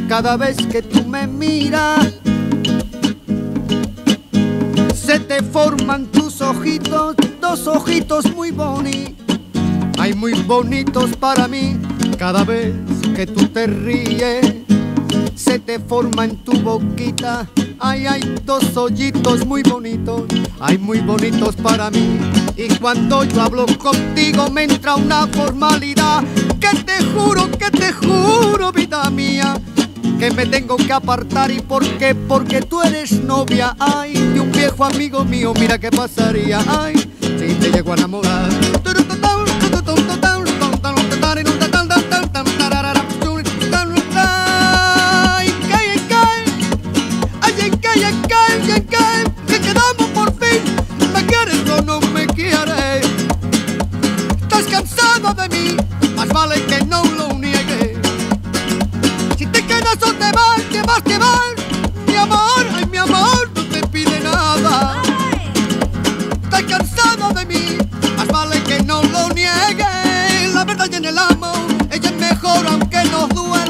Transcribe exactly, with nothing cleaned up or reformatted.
cada vez que tú me miras. Se te forman tus ojitos, dos ojitos muy bonitos, ay, muy bonitos para mí. Cada vez que tú te ríes, se te forma en tu boquita, ay, hay dos hoyitos muy bonitos, ay, muy bonitos para mí. Y cuando yo hablo contigo me entra una formalidad, que te juro, que te juro, vida mía, que me tengo que apartar. ¿Y por qué? Porque tú eres novia, ay, de un viejo amigo mío. Mira qué pasaría, ay, si te llego a enamorar. Que quedamos por fin, me quieres o no me quieres. Estás cansada de mí, más vale que no lo niegues. Si te quedas o te vas, te vas, te vas. Mi amor, ay, mi amor, no te pide nada. Estás cansada de mí, más vale que no lo niegues. La verdad y en el amor, ella es mejor aunque nos duele.